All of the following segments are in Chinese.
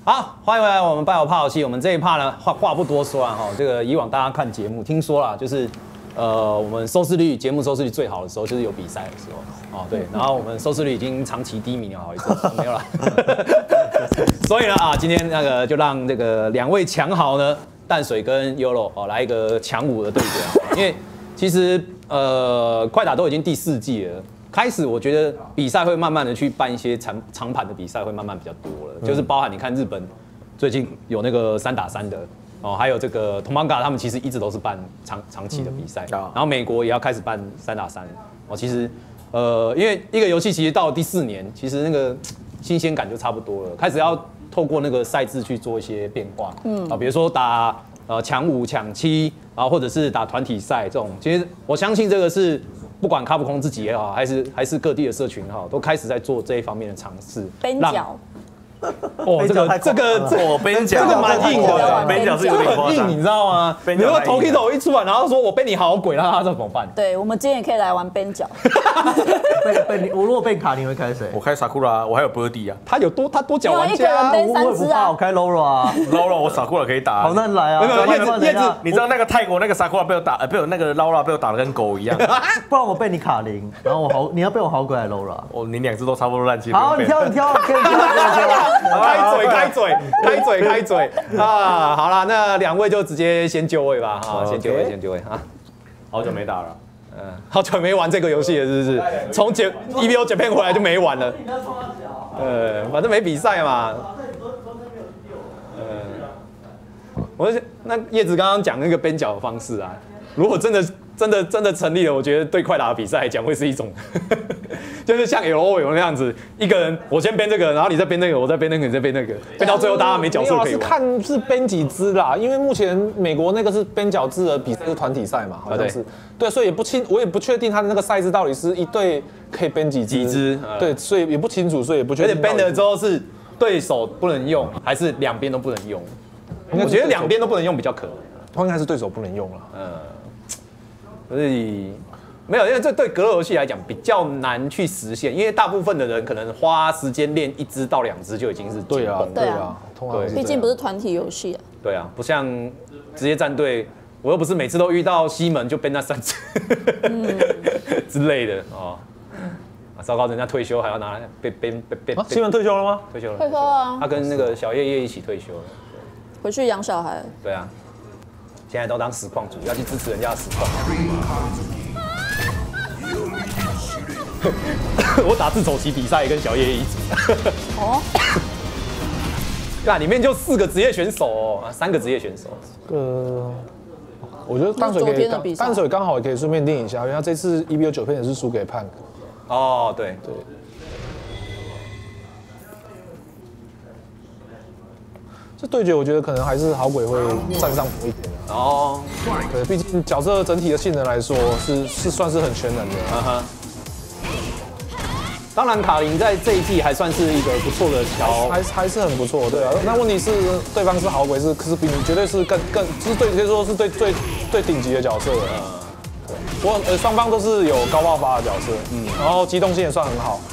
好，欢迎回来我们拜友炮戏。我们这一趴呢，话不多说啊，哈，这个以往大家看节目，听说啦，就是我们节目收视率最好的时候，就是有比赛的时候，哦，对，然后我们收视率已经长期低迷了好一阵，没有啦。所以呢今今天那个就让这个2位强豪呢，淡水跟 Yolo 来一个强5的对决，因为其实快打都已经第4季了。开始我觉得比赛会慢慢的去办一些长盘的比赛，会慢慢比较多了，就是包含你看日本最近有那个3打3的哦，还有这个 Tomaga 他们其实一直都是办长期的比赛，然后美国也要开始办3打3哦，其实因为一个游戏其实到了第4年，其实那个新鲜感就差不多了，开始要透过那个赛制去做一些变化，比如说打强5、强7，然后或者是打团体赛这种，其实我相信这个是。不管卡普空自己也好，还是各地的社群也好，都开始在做这一方面的尝试。 边角， 哦，这个边角， 这个蛮硬的， 边角是有点夸张， 你知道吗？你如果头 K 头一出来，然后说我被你好鬼了，他怎么办？ 对，我们今天也可以来玩边角。 我如果被卡，你会开谁？ 我开 Sakura， 我还有 Birdy 啊。 他多角玩家， 我也不怕， 我开 Laura 啊 ，Laura 我 Sakura 可以打。 好难来啊！ 叶子， 你知道那个泰国那个 Sakura 被我打，被我那个 Laura 被我打得跟狗一样。 不然我被你卡0，然后你要被我好鬼来 Laura。 哦，你2只都差不多烂气。 好，你挑，可以挑。 开嘴啊！好啦，那2位就直接先就位吧，哈，先就位啊！ 好久没打了， 好久没玩这个游戏了，是不是？从EVO Japan 回来就没玩了。反正没比赛嘛。那叶子刚刚讲那个边角的方式啊，如果真的成立了，我觉得对快打的比赛来讲会是一种，就是像 LOL 那样子，一个人我先编这个，然后你再编那个，我再编那个，你再编那个，编到最后大家没角色可以玩。 是看是编几支啦，因为目前美国那个是编角制的比赛是团体赛嘛，好像是。对，所以我也不确定他的那个赛制到底是一队可以编几支。对，所以也不清楚，所以也不确定。 而且编了之后是对手不能用，还是2边都不能用？我觉得2边都不能用比较可能。 应该是对手不能用了。 所以没有，因为这对格斗游戏来讲比较难去实现，因为大部分的人可能花时间练1支到2支就已经是对啊， 毕竟不是团体游戏啊。 对啊，不像职业战队，我又不是每次都遇到西门就编那3支之类的哦。糟糕，人家退休还要拿来被西门退休了吗？ 退休了。 退休啊。 他跟那个小叶叶一起退休了。 回去养小孩。 对啊。现在都当实况主，要去支持人家的实况。我打自走棋比赛跟小叶一组。哦。对啊，里面就4个职业选手哦，3个职业选手。 我觉得淡水刚好也可以顺便练一下，因为他这次EVO 9片也是输给 Punk。 哦，对。 这对决我觉得可能还是好鬼会占上风一点的。哦，对，毕竟角色整体的性能来说是算是很全能的。 当然，卡琳在这一季还算是一个不错的桥， 还是很不错，对啊。那问题是对方是好鬼，是比你绝对是更就是对可以说是最顶级的角色了。对，不过双方都是有高爆发的角色，然后机动性也算很好。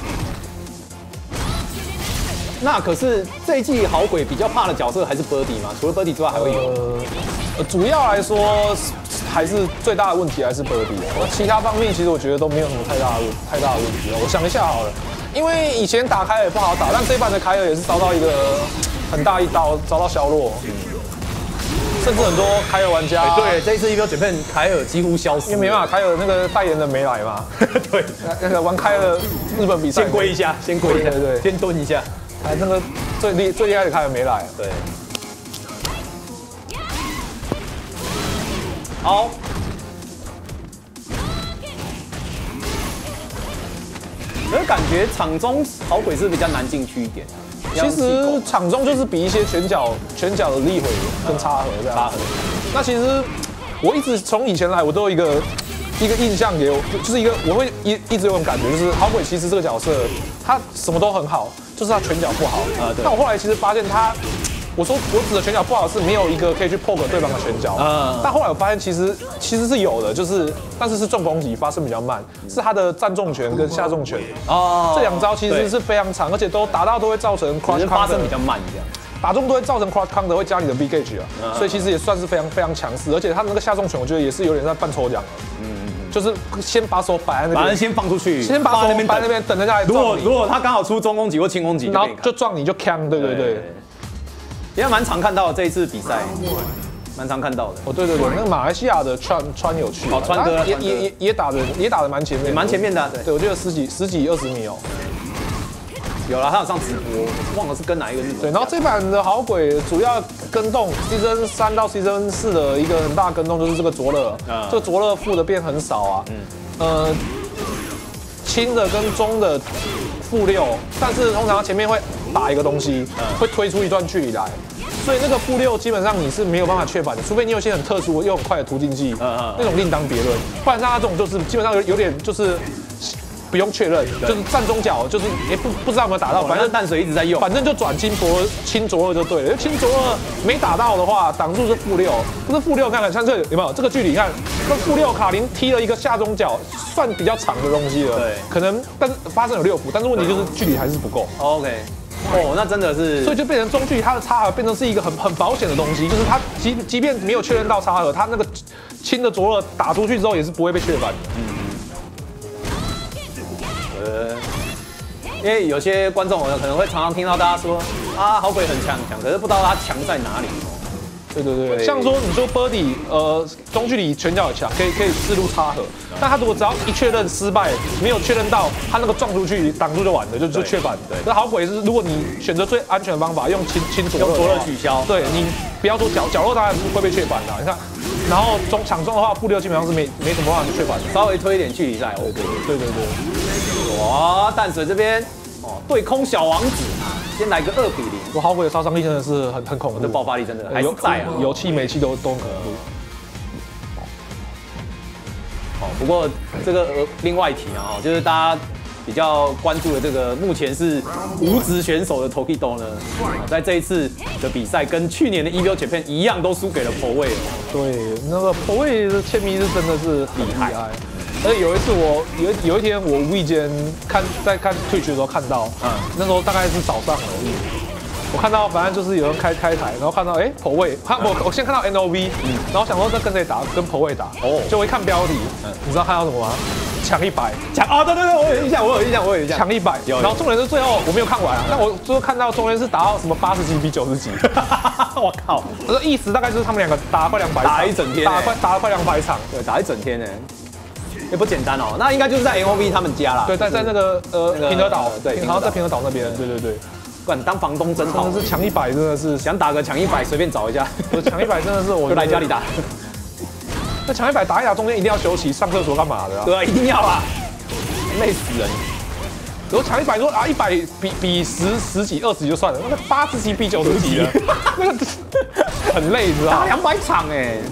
那可是这一季好鬼比较怕的角色还是 Birdy 吗？除了 Birdy 之外，还会有？ 主要来说还是最大的问题还是 Birdy， 其他方面其实我觉得都没有什么太大的问题。我想一下好了，因为以前打凯尔也不好打，但这一版的凯尔也是遭到一个很大一刀，遭到削弱。甚至很多凯尔玩家， 对，这一次EVO Japan凯尔几乎消失， 因为没办法，凯尔那个代言人没来嘛。 对， 那个玩凯尔日本比赛， 先跪一下，对，先蹲一下。 那个最厉害的凯尔没来， 对。好。可是感觉场中好鬼是比较难进去一点。 其实场中就是比一些拳脚的立回跟插合这样。那其实我一直从以前来，我都有一个印象给我，就是我会一直有种感觉，就是好鬼其实这个角色他什么都很好，就是他拳脚不好。但我后来其实发现他。我指的拳脚不好是没有一个可以去破格对方的拳脚，但后来我发现其实是有的，但是重攻击发生比较慢，是他的站重拳跟下重拳这2招其实是非常长，而且都达到都会造成 crush 发生比较慢这样。 打中都会造成 cross counter， 会加你的 V gauge 啊，所以其实也算是非常强势，而且他那个下重拳，我觉得也是有点在半抽奖就是先把手摆在那边， 把人先放出去， 先把手摆在那边等人家来撞你。 如果他刚好出中攻击或轻攻击， 然后就撞你就 cam， 对， 也蛮常看到的这一次比赛。蛮常看到的哦，对，那个马来西亚的川有去， 哦，川哥也打得蛮前面， 也蛮前面的， 对，我觉得十几20米哦， 有了，他有上直播，忘了是跟哪一个日本。 对，然后这版的好鬼主要跟动 Season 3到 Season 4的一个很大的跟动就是这个卓乐，这个卓乐负的变很少啊，轻的跟中的负6，但是通常前面会打一个东西，会推出一段距离来。所以那个负6基本上你是没有办法确反的，除非你有一些很特殊又很快的途径技，那种另当别论。不然像他这种就是基本上有点就是不用确认，就是站中脚就是也不知道有没有打到，反正淡水一直在用， 反正就转轻卓2就对了。因为轻卓2没打到的话，挡住是负6，不是负6，看看像这有没有这个距离，看跟负6卡林踢了一个下中脚，算比较长的东西了。对，可能但是发生有6伏，但是问题就是距离还是不够。 OK。哦，那真的是， 所以就变成中距离它的插合变成是一个很保险的东西，就是它即便没有确认到插合，它那个轻的卓2打出去之后也是不会被确反的。因为有些观众可能会常常听到大家说啊，好鬼很强，可是不知道他强在哪里。 对，像说你说 Birdy， 中距离拳脚也强，可以试入插合，但他如果只要一确认失败，没有确认到他那个撞出去挡住就完了，就确反。对，那好鬼是如果你选择最安全的方法，用轻卓 2取消， 对你不要说角落当然会被确反的，你看，然后抢中的话负6基本上是没什么办法去确反的， 稍微推一点距离赛 OK。对，哇，淡水这边对空小王子。先来个2比0， 我好鬼的杀伤力真的是很恐怖， 这爆发力真的还是在啊， 油气、煤气都很恐怖。 不过这个另外一提啊，就是大家比较关注的这个目前是无职选手的 Tokido 呢，在这一次的比赛跟去年的 EVO Japan一样，都输给了 Pro Way。 对，那个 Pro Way 的签名是真的是很厉害。而且有一次有一天我无意间在看 Twitch 的时候看到，那时候大概是早上而已，我看到反正就是有人开台，然后看到Pro Way，我先看到 NOV，然后想说这跟谁打？跟 Pro Way打。就我一看标题，你知道看到什么吗？抢100， 对，我有印象， 抢100。然后重点是最后我没有看完啊，但我最后看到中间是打到什么80几比90几，我靠！我的意思大概就是他们两个打了快200场， 打一整天， 打了快200场， 对，打一整天呢。也不简单哦，那应该就是在 NOV 他们家啦。 对，在那个平和岛， 对， 好像在平和岛那边。对。 不然当房东真好， 真的是抢100，真的是想打个抢100，随便找一下。 抢100真的是我就来家里打。 那抢100打一打，中间一定要休息，上厕所干嘛的？ 对啊，一定要啊，累死人。 然后抢100说啊，100比10几20几就算了，那个80几比90几了，那个很累，你知道吗？ 打200场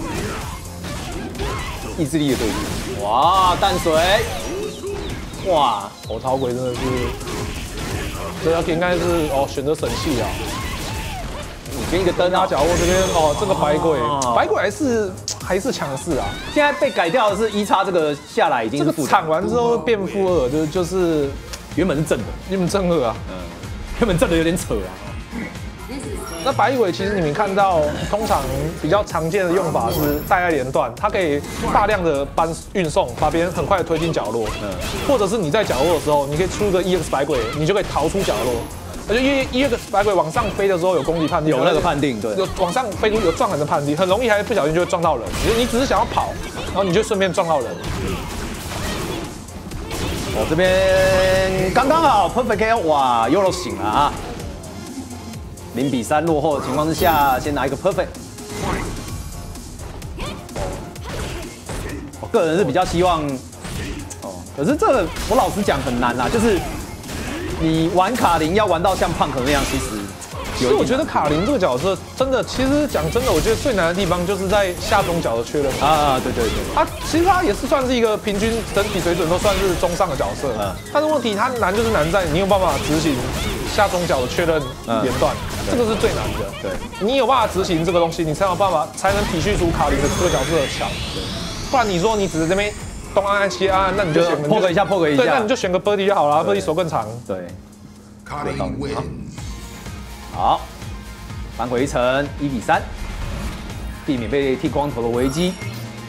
意志力的对比。哇，淡水，哇， 好鬼真的是，这要应该是选择神器啊。 你跟一个灯压角落这边这个百鬼还是强势啊。 现在被改掉的是1x这个下来已经是负的， 铲完之后变负2，就是原本是正的， 原本正2啊， 原本正的有点扯啊。 那百鬼其实你们看到，通常比较常见的用法是带爱连段，它可以大量的运送，把别人很快的推进角落，或者是你在角落的时候，你可以出个 EX 百鬼，你就可以逃出角落。而且EX 百鬼往上飞的时候有攻击判定， 有那个判定，对， 有往上飞出有撞人的判定，很容易还不小心就会撞到人。你只是想要跑，然后你就顺便撞到人。 这边刚刚好 perfect KO， 哇，Yolo 醒了啊！0比3落后的情况之下，先拿一个 perfect。我个人是比较希望，可是这个我老实讲很难啦，就是你玩卡林要玩到像胖可那样，其实我觉得卡林这个角色真的，其实讲真的，我觉得最难的地方就是在下中角的确认啊，对， 其实他也是算是一个平均整体水准都算是中上的角色，但是问题它难就是难在你有办法执行下中角的确认连段，这个是最难的。对，你有办法执行这个东西，你才有办法才能体恤出卡林的这个角色的强。不然你说你只是这边东按按西按，那你就选个破个一下，对， 那你就选个 Birdy 就好了，Birdy 手更长。 对，好， 扳回一城，1比3，避免被剃光头的危机。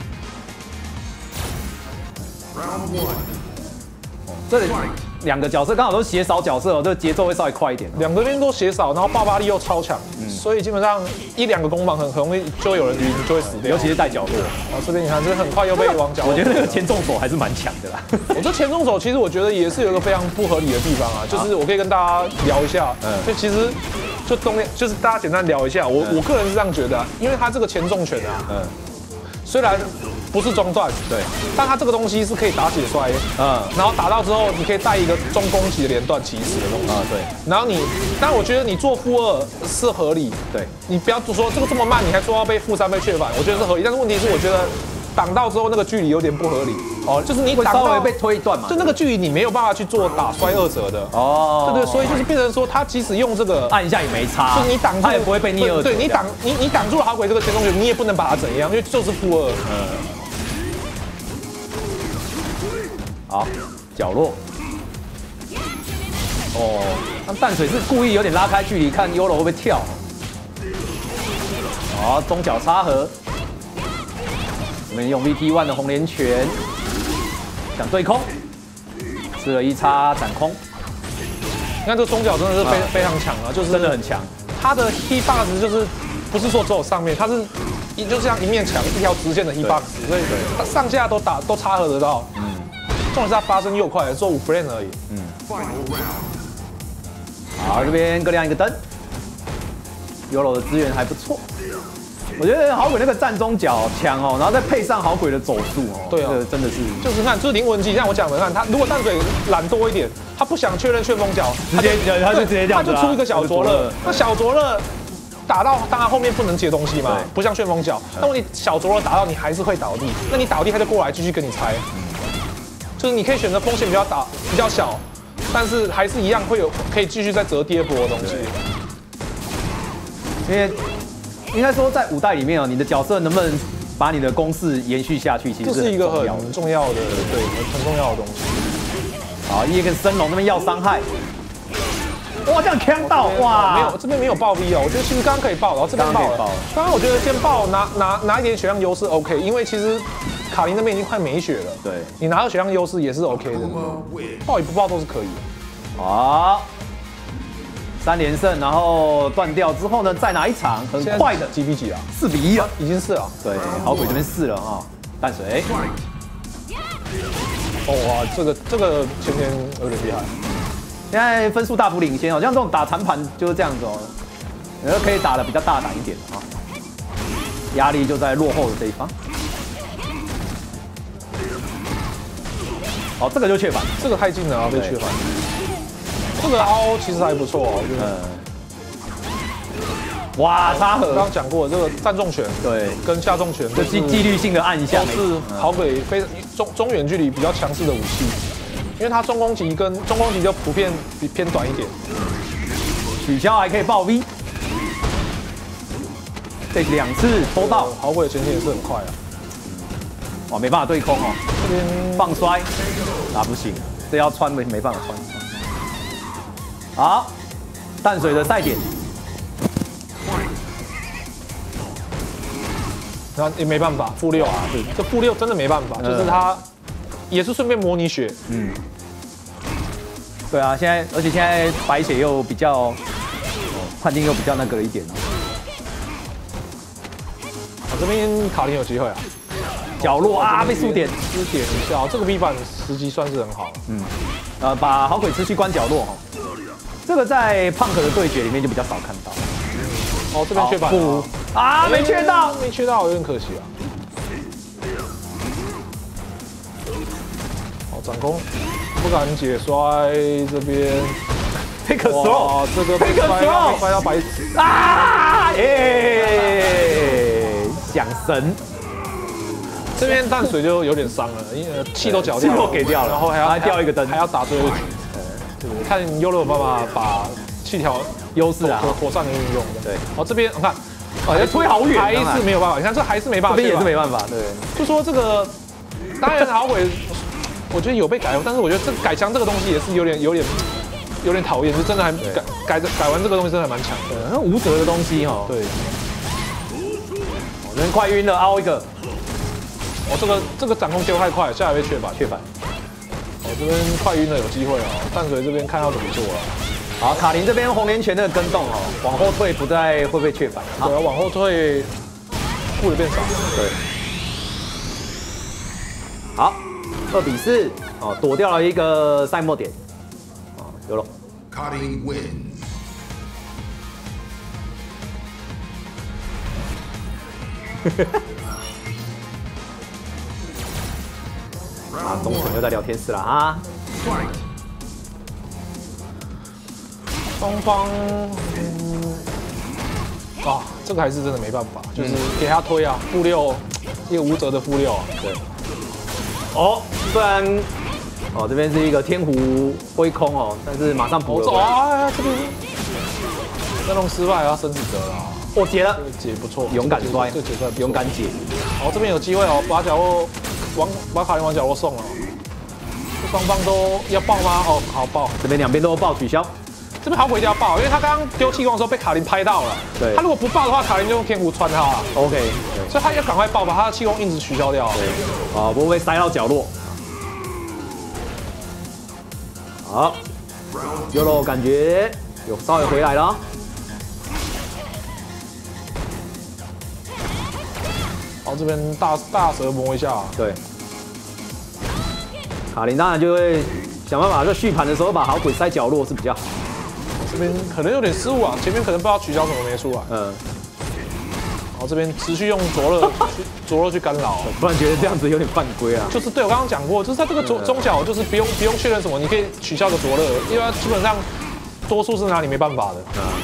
这里2个角色刚好都是血少角色哦，这个节奏会稍微快一点。 两个边都血少，然后爆发力又超强，所以基本上1-2个攻防很容易就会有人晕，就会死掉。 尤其是带角落。 然后这边你看，这很快又被往角落。 我觉得那个前重手还是蛮强的啦。 我这前中手其实我觉得也是有一个非常不合理的地方啊，就是我可以跟大家聊一下，就其实就是大家简单聊一下，我个人是这样觉得啊，因为他这个前重拳啊，虽然不是中段， 对， 但它这个东西是可以打血摔，然后打到之后，你可以带一个中攻击的连段起死的东西， 对， 然后但我觉得你做负2是合理， 对， 你不要说这个这么慢，你还说要被负3被确反，我觉得是合理，但是问题是我觉得挡到之后那个距离有点不合理，就是你挡到稍微被推断嘛， 就那个距离你没有办法去做打摔2折的，对，所以就是变成说他即使用这个按一下也没差， 就是你挡住他也不会被逆2折， 对你挡住了好鬼这个前中拳，你也不能把它怎样，因为就是负2。 好，角落。那淡水是故意有点拉开距离，看 Yolo 会不会跳。好，中脚插合。我们用 VT1 的红莲拳，想对空，吃了1叉斩空。 你看这个中脚真的是非常强啊，就是真的很强。 他的 hitbox 就是不是说只有上面，它是就像一面墙一条直线的 hitbox，所以它上下都插合得到。重点是它发生又快，做5 frame 而已。 好，这边各亮一个灯。Yolo 的资源还不错，我觉得好鬼那个站中脚强哦，然后再配上好鬼的走速哦， 对啊， 真的是就是看，就是灵魂技，像我讲的，看他如果淡水懒多一点，他不想确认旋风脚， 他就直接这样子， 他就出一个小灼热，那小灼热打到，当然后面不能接东西嘛，不像旋风脚，那你小灼热打到你还是会倒地，那你倒地他就过来继续跟你拆，就是你可以选择风险比较小，但是还是一样会有可以继续再折第2波的东西。 因为应该说在5代里面哦，你的角色能不能把你的攻势延续下去，其实这是一个很重要的， 对， 很重要的东西。 好，一跟升龙那边要伤害，哇，这样呛到哇！ 没有，这边没有爆 V 哦，我觉得其实刚刚可以爆，然后这边爆了。刚刚我觉得先爆拿一点血量优势 OK， 因为其实卡琳那边已经快没血了，对，你拿到血量优势也是 OK 的，爆与不爆都是可以的。 好，3连胜，然后断掉之后呢，再拿一场很快的几比几啊 ？4比1啊， 已经4了。 对，好鬼这边4了啊，淡水。 哇，这个前有点厉害。 现在分数大幅领先哦，像这种打残盘就是这样子哦，可以打得比较大胆一点啊，压力就在落后的这一方。好，这个就确反， 这个太近了啊，被确反。这个凹其实还不错哦，哇，插合，刚刚讲过这个站重拳，对，跟下重拳， 这纪律性的按一下， 是好鬼非中远距离比较强势的武器。因为它中攻击就普遍偏短一点， 取消还可以爆 V， 这2次抽到， 好鬼的前进也是很快啊， 哇，没办法对空哦， 这边放摔，不行，这要穿没办法穿。好，淡水的赛点， 那也没办法，负6啊，对，这负6真的没办法，就是他。也是顺便模拟血， 对啊，而且现在白血又比较，判定又比较那个一点。 这边卡琳有机会啊， 角落啊被输点一下，这个 B 版时机算是很好。 把好鬼吃去关角落哈，这个在胖可的对决里面就比较少看到。 哦，这边确反啊，没缺到， 有点可惜啊。掌攻不敢解摔，这边 take a throw， 这个被摔到白啊！想神， 这边淡水就有点伤了，因为气都缴掉了， 给掉了， 然后还要掉一个灯， 还要打最后一局。看Yolo有办法把气条优势啊妥善的运用。 对， 这边我看， 推好远， 还是没有办法。你看这还是没办法， 这边也是没办法。对， 就说这个，当然好鬼。我觉得有被改，但是我觉得这改枪这个东西也是有点有点讨厌，就真的还改完这个东西真的还蛮强的。 那无责的东西哈。 对， 人快晕了，凹一个。 这个掌控切太快，下来被确板。这边快晕了，有机会哦。淡水这边看要怎么做了。 好，卡林这边红莲拳的跟动哦，往后退不再会被确板。 对啊，往后退，顾的变少。 对。好，2比4，哦，躲掉了一个赛末点。哦，有了。 Cutting wins. 啊，中肯又在聊天室了啊。 双方，这个还是真的没办法，就是给他推啊，负6，一个无责的负6啊。 对。哦，虽然这边是一个天胡挥空哦，但是马上补了。 这边那种失败要生死责了。 我解了， 解不错， 勇敢摔， 这解出来勇敢解。 好，这边有机会哦，把角落把卡林往角落送了。双方都要爆吗？哦，好爆。 这边两边都爆取消。 这边好鬼一定要爆，因为他刚刚丢气功的时候被卡林拍到了。 对。 他如果不爆的话，卡林就用天胡穿他了。 OK。 所以他要赶快爆，把他的气功印子取消掉。 对。啊，不会塞到角落。好，Yolo感觉有稍微回来了。 好，这边大蛇磨一下。 对。卡林当然就会想办法，在续盘的时候把好鬼塞角落是比较好。 这边可能有点失误啊，前面可能不知道取消什么没出来。然后这边持续用灼热去干扰， 不然觉得这样子有点犯规啊。 就是对我刚刚讲过，就是在这个中角就是不用确认什么，你可以取消个灼热，因为基本上多数是拿你没办法的。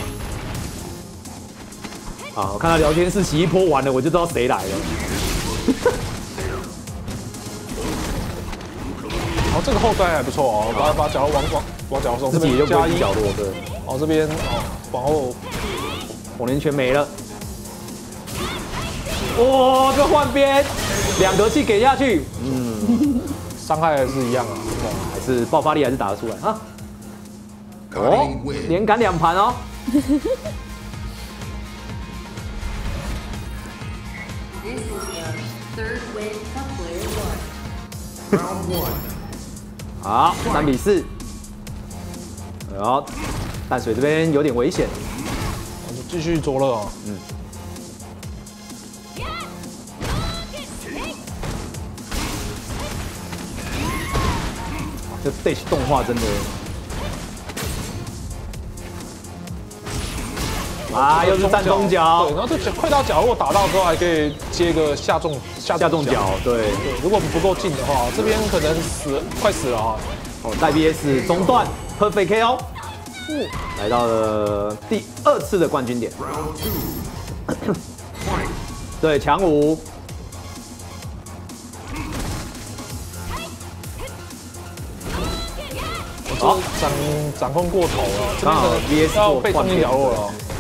啊，我看到聊天室洗一波完了，我就知道谁来了。 哦，这个后摔还不错哦，把角落往角落送， 自己就加1角落，对。 哦，这边往后， 红莲拳没了。哇，这换边，2格气给下去， 伤害还是一样啊， 还是爆发力还是打得出来啊。哦，连赶2盘哦。好，3比4。然后淡水这边有点危险， 我就继续灼热哦。 这 Dash 动画真的啊，又是站中角， 对，然后这快到角落打到之后，还可以接个下重角， 对， 如果不够近的话，这边可能快死了啊。 哦，带 BS 中断 Perfect KO， 来到了第2次的冠军点。对，强5。 好，掌控过头了，这边可能 VS 要被冲进角落了。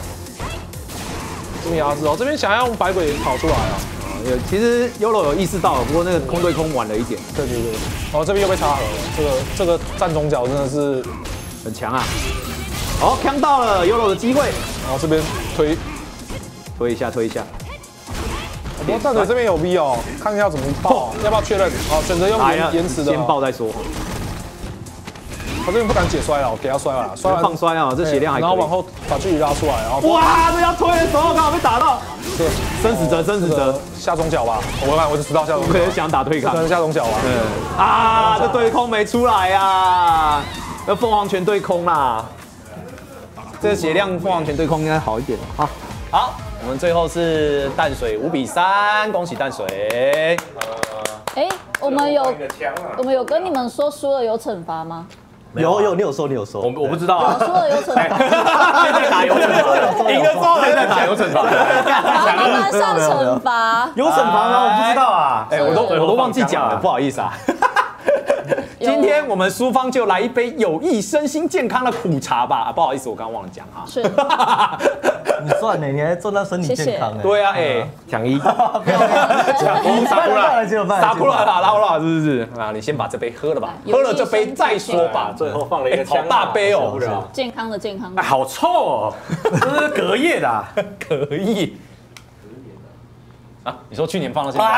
这边压制哦，这边想要用百鬼跑出来啊。 其实 Yolo 有意识到，不过那个空对空晚了一点。 对。哦，这边又被插合了，这个站中角真的是很强啊。好，看到了 Yolo 的机会。 然后这边推一下。不过站嘴这边有 V 哦，看一下怎么爆，要不要确认？好，选择用延迟的， 先爆再说。 我这边不敢解摔了，我给他摔了， 摔完放摔啊，这血量还可以。 然后往后把距离拉出来，然后哇，这要推的时候刚好被打到， 对， 生死责， 下中角吧，我就知道下中角， 可能想打对抗， 可能下中角啊， 啊，这对空没出来呀，那凤凰拳对空啦，这个血量凤凰拳对空应该好一点。好，我们最后是淡水5比3，恭喜淡水。 我们有跟你们说输了有惩罚吗？ 有，你有说。 我不知道啊。 输了有惩罚， 现在打有惩罚，赢了之后还在打有惩罚。 你们上惩罚， 有惩罚吗？我不知道啊。 我都忘记讲了，不好意思啊。今天我们苏方就来一杯有益身心健康的苦茶吧。不好意思，我刚刚忘了讲哈。 是。 你算呢，你还做到身体健康哎。 对啊，哎， 抢一， 萨库拉啦，拉拉是不是？啊，你先把这杯喝了吧，喝了这杯再说吧。 最后放了一个好大杯哦， 健康的健康的。 好臭哦，这是隔夜的， 可以。啊，你说去年放到现在？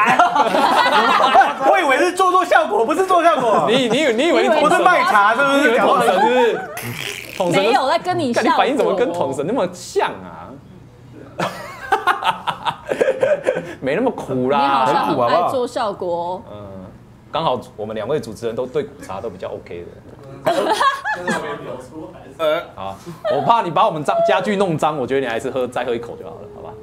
我以为是做效果，不是做效果。 你以为不是卖茶是不是？ 统神是不是？统神没有在跟你看你反应怎么跟统神那么像啊？没那么苦啦， 你好像很苦很爱做效果。 刚好我们2位主持人都对苦茶都比较 OK 的。好，我怕你把我们家具弄脏，我觉得你还是再喝一口就好了，好吧？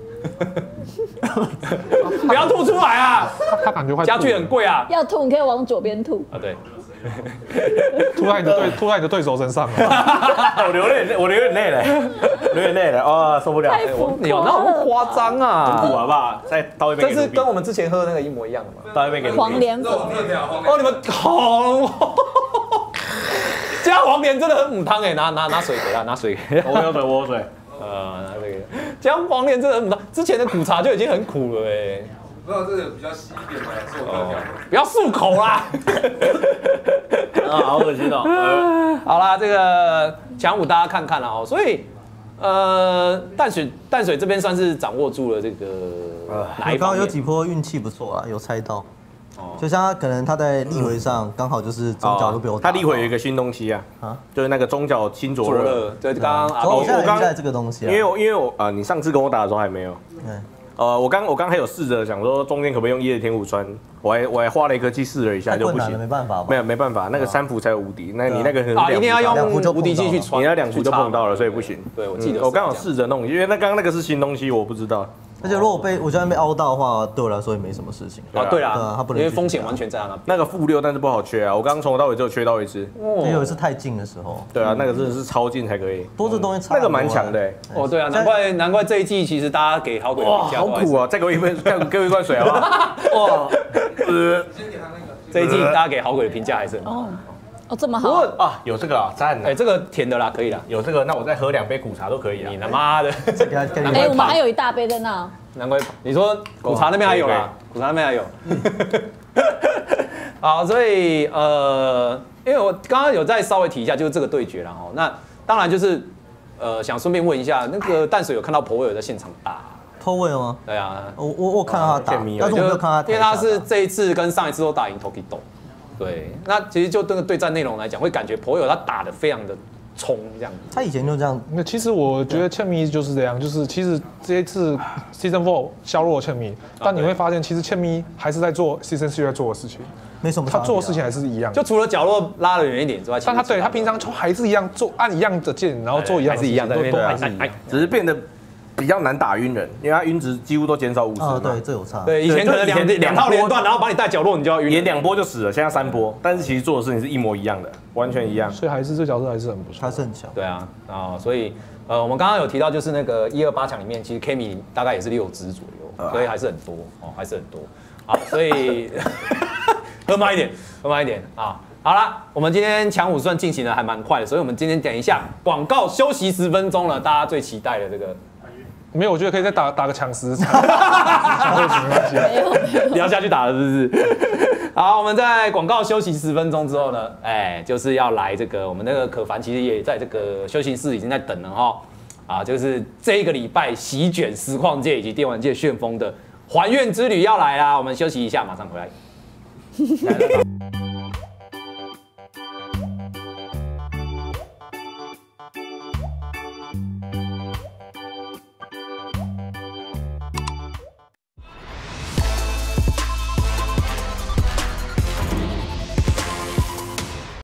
不要吐出来啊！ 他感觉快家具很贵啊。 要吐你可以往左边吐。 啊，对。 吐在你的对手身上了。 我流眼泪了，哦，受不了！ 有那么夸张啊？ 苦好不好？再倒一杯。 这是跟我们之前喝的那个一模一样的吗？ 倒一杯给你。 黄连粉。 哦，你们好。加黄连真的很母汤哎，拿水给他，拿水给他。 我有水。 拿这个加黄连真的很母汤，之前的苦茶就已经很苦了哎。 没有，这个比较稀一点的，是我刚讲的。 不要漱口啦！ 啊，好恶心哦。 好啦，这个强5大家看看了哦，所以淡水这边算是掌握住了这个哪一方面？ 刚刚有几波运气不错啊，有猜到。就像他在立回上刚好就是中角都被我打。 他立回有一个新东西啊，就是那个中角新灼热。 对，刚刚我刚在这个东西， 因为我你上次跟我打的时候还没有。我刚还有试着想说中间可不可以用1的天舞穿，我还花了一颗气试了一下就不行， 没办法， 没办法，那个3伏才有无敌，那你那个一定要用无敌技去穿， 你那2伏就碰到了，所以不行。 对，我记得我刚好试着弄，因为刚刚那个是新东西，我不知道。 而且如果我现在被凹到的话，对我来说也没什么事情。 对啦， 他不能， 因为风险完全在他那边。 那个负6，但是不好缺啊！我刚刚从头到尾只有缺到一次， 有一次太近的时候。 对啊，那个真的是超近才可以。 多这东西差， 那个蛮强的。 哦，对啊，难怪这一季其实大家给好鬼评价。 好苦啊！再给我一罐水好不好？哇， 这一季大家给好鬼的评价还是很好。 哦，这么好啊！有这个啊，赞！ 哎，这个甜的啦，可以啦。 有这个，那我再喝2杯苦茶都可以啊。 你他妈的！ 哎，我们还有一大杯在那。 难怪你说苦茶那边还有啦，苦茶那边还有。好，所以因为我刚刚有再稍微提一下，就是这个对决啦哦。那当然就是想顺便问一下，那个淡水有看到博伟有在现场打偷位吗？ 对啊， 我看到他打，但是我没有看他， 因为他是这一次跟上一次都打赢 Tokido。对，那其实就这个对战内容来讲，会感觉博友他打得非常的冲这样子。 他以前就这样。 那其实我觉得茜咪就是这样，就是其实这一次 Season 4削弱了茜咪，但你会发现其实茜咪还是在做 Season 3在做的事情， 没什么。 他做的事情还是一样， 就除了角落拉得远一点之外， 但他平常还是一样做按一样的键，然后做一样还是一样的， 都还是一样， 只是变得比较难打晕人，因为他晕值几乎都减少50%。 对，这有差。 对，以前可能两套连段，然后把你带角落，你就要晕。 连2波就死了，现在3波，但是其实做的事情是一模一样的，完全一样。 所以还是这角色还是很不错， 他是很强。 对啊，所以我们刚刚有提到，就是那个128强里面，其实 Kimi 大概也是6支左右，所以还是很多哦，还是很多。好，所以喝慢一点啊。好啦，我们今天强5算进行的还蛮快的，所以我们今天等一下广告休息10分钟了，大家最期待的这个。 没有，我觉得可以再打个抢10场， 没有， 你要下去打了是不是？好，我们在广告休息10分钟之后呢，就是要来这个我们那个可凡其实也在这个休息室已经在等了哈，就是这一个礼拜席卷实况界以及电玩界旋风的还愿之旅要来啦，我们休息一下，马上回来。